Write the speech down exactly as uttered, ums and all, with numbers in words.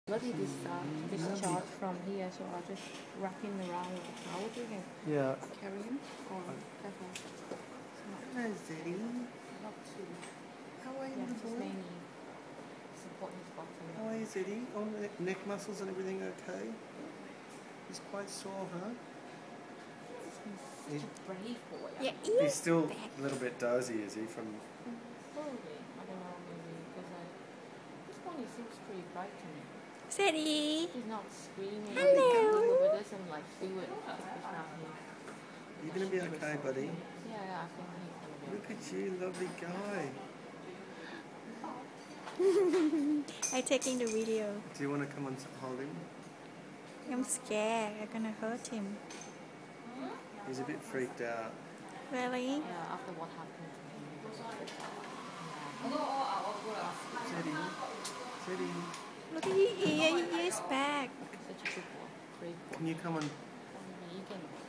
Already this uh, discharge from here, so I'll just wrap him around with a towel again. Yeah. Carry him or careful. Hello, Zeddy. Not too. How are you, Yeah, little just boy? mainly support his bottom. How are you, Zeddy? All the neck muscles and everything okay? He's quite sore, huh? He's such a brave boy. Yeah, He's still a little bit dozy, is he? From Probably. I don't know, maybe because I. This one he seems pretty bright to me. Sadie. He's not screaming. Hello. He doesn't like feel it. It's not him. You're gonna be okay, buddy. Yeah, yeah, I think he's gonna be okay. Look at you, lovely guy. I'm taking the video. Do you want to come and hold him? I'm scared. I'm gonna hurt him. He's a bit freaked out. Really? Yeah, after what happened to him, he was freaked out. Zeddy. Zeddy. Look at your ear. Your ear's back. Such a good boy. Brave boy. Can you come and You can